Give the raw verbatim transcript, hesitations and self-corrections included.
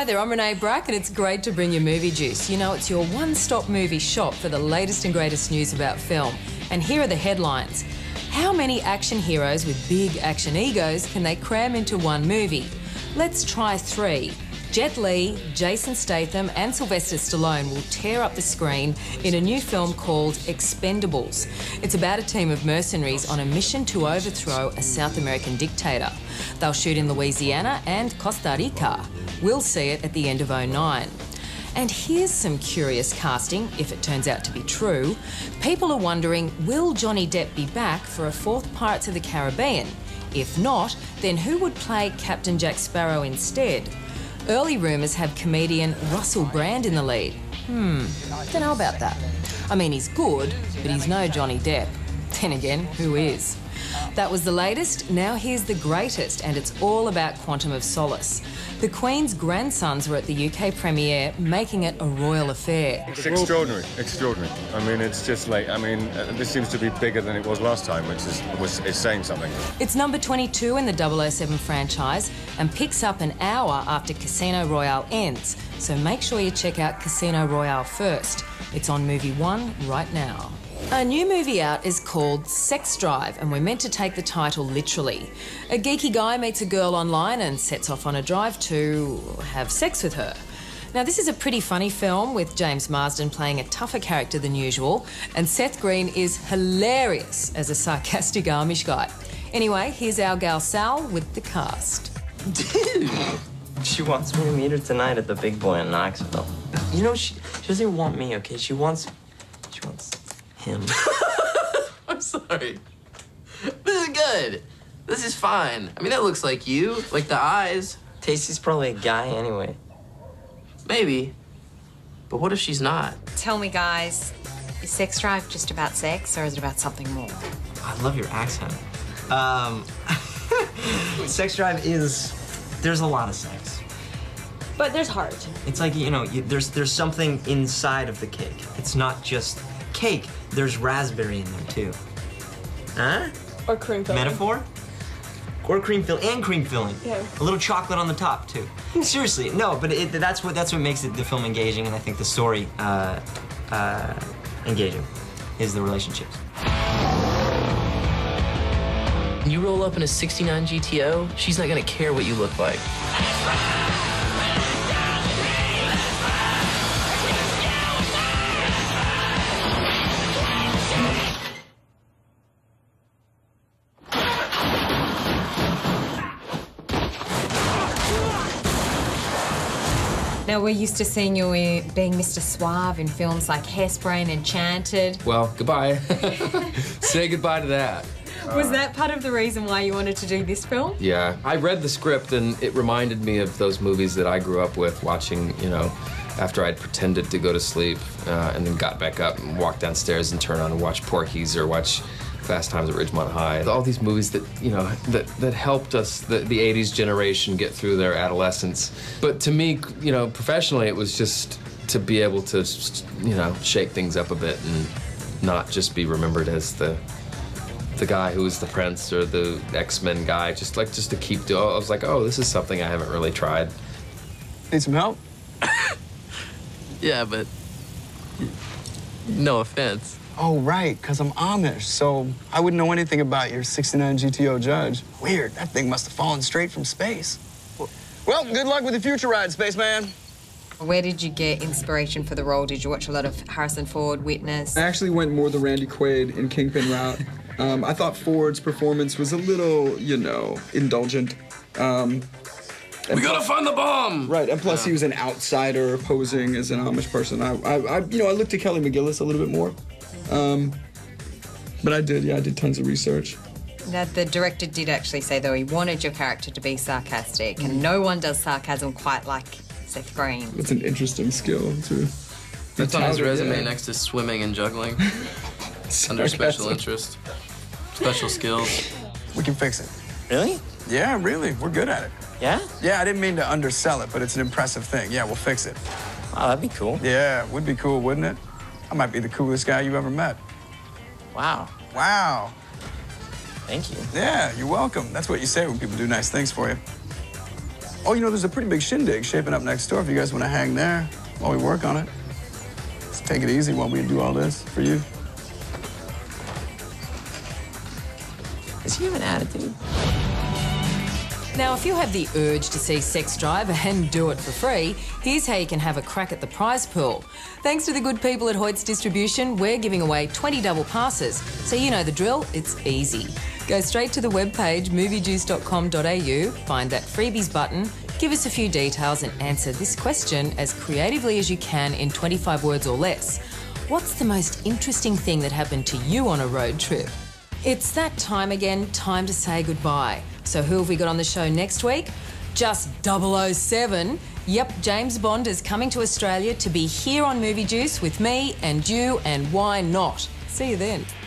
Hi there, I'm Renee Brack and it's great to bring you Movie Juice. You know, it's your one-stop movie shop for the latest and greatest news about film. And here are the headlines. How many action heroes with big action egos can they cram into one movie? Let's try three. Jet Li, Jason Statham and Sylvester Stallone will tear up the screen in a new film called Expendables. It's about a team of mercenaries on a mission to overthrow a South American dictator. They'll shoot in Louisiana and Costa Rica. We'll see it at the end of oh nine. And here's some curious casting, if it turns out to be true. People are wondering, will Johnny Depp be back for a fourth Pirates of the Caribbean? If not, then who would play Captain Jack Sparrow instead? Early rumours have comedian Russell Brand in the lead. Hmm, don't know about that. I mean, he's good, but he's no Johnny Depp. Then again, who is? That was the latest. Now here's the greatest, and it's all about Quantum of Solace. The Queen's grandsons were at the U K premiere, making it a royal affair. It's extraordinary, extraordinary. I mean, it's just like, I mean, uh, this seems to be bigger than it was last time, which is, was, is saying something. It's number twenty-two in the double oh seven franchise and picks up an hour after Casino Royale ends. So make sure you check out Casino Royale first. It's on Movie One right now. A new movie out is called Sex Drive, and we're meant to take the title literally. A geeky guy meets a girl online and sets off on a drive to have sex with her. Now, this is a pretty funny film with James Marsden playing a tougher character than usual, and Seth Green is hilarious as a sarcastic Amish guy. Anyway, here's our gal Sal with the cast. Dude! She wants me to meet her tonight at the Big Boy in Knoxville. You know, she, she doesn't want me, okay? She wants... She wants... him. I'm sorry. This is good. This is fine. I mean, that looks like you, like the eyes. Tasty's probably a guy anyway. Maybe. But what if she's not? Tell me, guys, is Sex Drive just about sex, or is it about something more? I love your accent. Um, Sex Drive is... There's a lot of sex. But there's heart. It's like, you know, you, there's, there's something inside of the cake. It's not just cake. There's raspberry in there, too. Huh? Or cream filling. Metaphor? Or cream filling, and cream filling. Yeah. A little chocolate on the top, too. Seriously, no, but it, that's what that's what makes it, the film engaging, and I think the story uh, uh, engaging is the relationships. You roll up in a sixty-nine G T O, she's not gonna care what you look like. Now, we're used to seeing you being Mister Suave in films like Hairspray and Enchanted. Well, goodbye. Say goodbye to that. Was uh, that part of the reason why you wanted to do this film? Yeah. I read the script and it reminded me of those movies that I grew up with watching, you know, after I'd pretended to go to sleep uh, and then got back up and walked downstairs and turned on and watched Porky's or watch Fast Times at Ridgemont High. All these movies that, you know, that, that helped us, the, the eighties generation, get through their adolescence. But to me, you know, professionally, it was just to be able to, you know, shake things up a bit and not just be remembered as the the guy who was the Prince or the X-Men guy. Just like, just to keep doing, I was like, oh, this is something I haven't really tried. Need some help? Yeah, but no offense. Oh, right, because I'm Amish, so I wouldn't know anything about your sixty-nine G T O Judge. Weird, that thing must have fallen straight from space. Well, good luck with the future ride, spaceman. Where did you get inspiration for the role? Did you watch a lot of Harrison Ford, Witness? I actually went more the Randy Quaid and Kingpin route. Um, I thought Ford's performance was a little, you know, indulgent. Um, we gotta find the bomb! Right, and plus yeah. he was an outsider posing as an Amish person. I, I, I, you know, I looked to Kelly McGillis a little bit more. Um, but I did, yeah, I did tons of research. Now, the director did actually say, though, he wanted your character to be sarcastic, mm. and no one does sarcasm quite like Seth Green. It's an interesting skill, too. That's on his resume yeah. next to swimming and juggling. Under special interest. Special skills. We can fix it. Really? Yeah, really. We're good at it. Yeah? Yeah, I didn't mean to undersell it, but it's an impressive thing. Yeah, we'll fix it. Wow, that'd be cool. Yeah, would be cool, wouldn't it? I might be the coolest guy you ever met. Wow. Wow. Thank you. Yeah, you're welcome. That's what you say when people do nice things for you. Oh, you know, there's a pretty big shindig shaping up next door if you guys want to hang there while we work on it. Let's take it easy while we do all this for you. Does he have an attitude? Now, if you have the urge to see Sex Drive and do it for free, here's how you can have a crack at the prize pool. Thanks to the good people at Hoyt's Distribution, we're giving away twenty double passes. So you know the drill, it's easy. Go straight to the webpage movie juice dot com dot a u, find that freebies button, give us a few details and answer this question as creatively as you can in twenty-five words or less. What's the most interesting thing that happened to you on a road trip? It's that time again, time to say goodbye. So who have we got on the show next week? Just double oh seven. Yep, James Bond is coming to Australia to be here on Movie Juice with me and you, and why not? See you then.